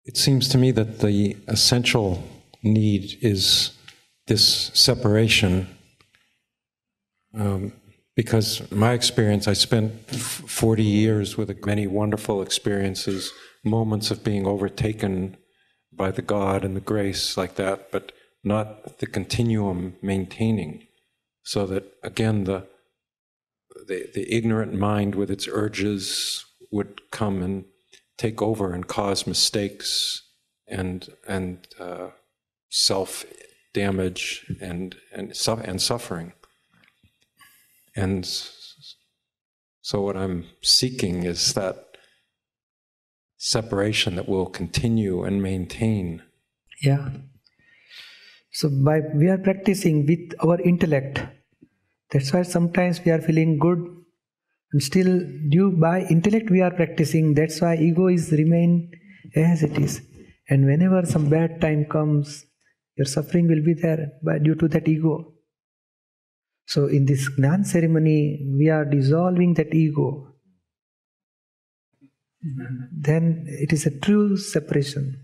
It seems to me that the essential need is this separation, because my experience, I spent 40 years with many wonderful experiences, moments of being overtaken by the God and the grace like that, but not the continuum maintaining, so that again the ignorant mind with its urges would come and take over and cause mistakes and self damage and suffering. And so what I'm seeking is that separation that will continue and maintain. Yeah. So we are practicing with our intellect. That's why sometimes we are feeling good, and still by intellect we are practicing. That's why ego is remain as it is. And whenever some bad time comes, your suffering will be there due to that ego. So in this Gnan ceremony, we are dissolving that ego. Then it is a true separation.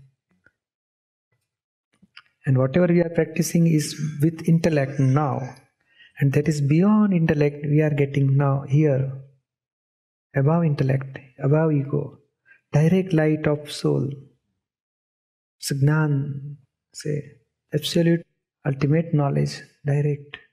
And whatever we are practicing is with intellect now. And that is beyond intellect we are getting now here. Above intellect, above ego. Direct light of soul. Gnan, say, absolute ultimate knowledge, direct.